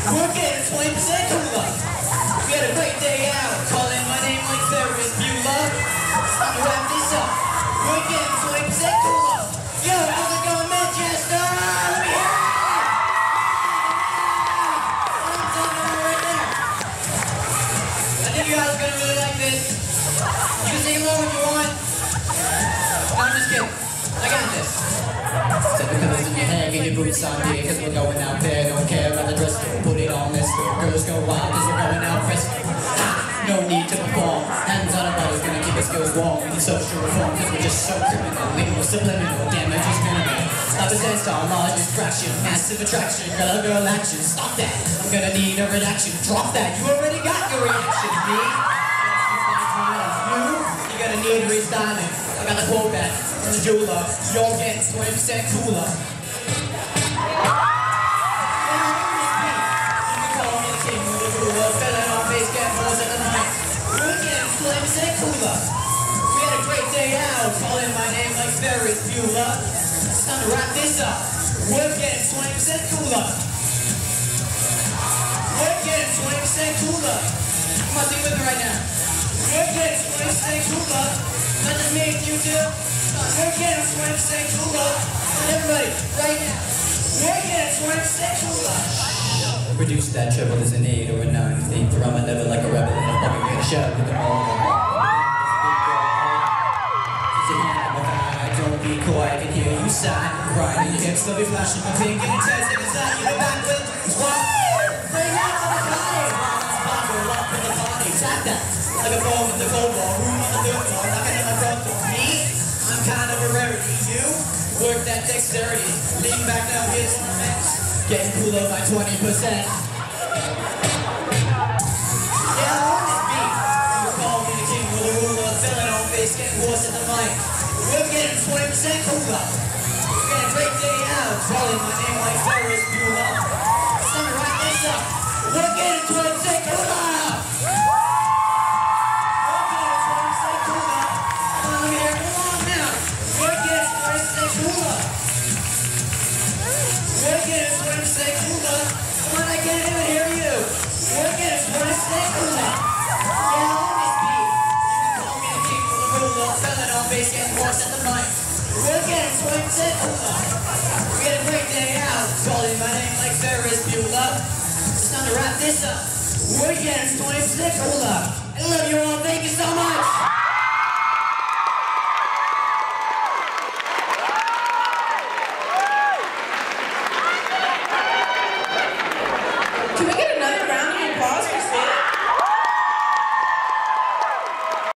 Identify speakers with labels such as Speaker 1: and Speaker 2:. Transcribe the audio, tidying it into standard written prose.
Speaker 1: We're getting 20% cooler. We had a great day out, calling my name like Ferris Bueller. It's time to wrap this up. We're getting 20% cooler. Yo, how's it going, Manchester? Let me hear it. I'm telling you right there. I think you guys are gonna really like this. You can sing along if you want. No, I'm just kidding. I got this. Set the pillows in your head, get your boots on, yeah, cause we're going out there. Don't care about the dress code, put it on this. Girls go wild cause we're going out fresco. No need to perform. Hands on our bodies, gonna keep us skills warm. We need social reform cause we're just so criminal. Legal, subliminal, damage is minimal. Stop a dance star, large distraction. Massive attraction, girl action. Stop that, I'm gonna need a reaction. Drop that, you already got your reaction. Me? You're gonna need restyling. I got the quote back from the jeweler. You're getting 20% cooler. Cooler. We had a great day out, calling my name like Ferris Bueller. It's time to wrap this up. We're getting 20% cooler. We're getting 20% cooler. Come on, sing with me right now. We're getting 20% cooler. Not just me, you too. We're getting 20% cooler. And everybody, right now. We're getting 20% cooler. Reduce that treble as an 8 or a 9. Think through my level like a rebel in a fucking get a shove with them all. Don't be coy, I can hear you sigh. Crying, your hips, they'll be flashing my pink and it says inside you, the back with what? Bring out the party! Sparkle up in the party, tap that. Like a phone with the cold wall, room on the third floor, knocking at my front door. Me? I'm kind of a rarity. You? Work that dexterity. Lean back now, here's my mess. Getting cooler by 20%. Yeah, on this beat. You call me the king with a ruler, filling on face, getting worse at the mic. We're getting 20% cooler. We're getting a great day out, calling my name like Ferris Bueller. It's time to wrap this up. We're getting 20% cooler. We're getting 20% cooler. Come on, let me hear it. Come on now. We're getting 20% cooler. We're getting 20% cooler. Come on, I can't even hear you. We're getting 20% cooler. Yeah, on this beat. You can call me the king with a ruler, filling on face, getting worse at the mic. We're getting 20% cooler. We had a great day out, calling my name like Ferris Bueller. It's time to wrap this up. We're getting 20% cooler. I love you all. Thank you so much.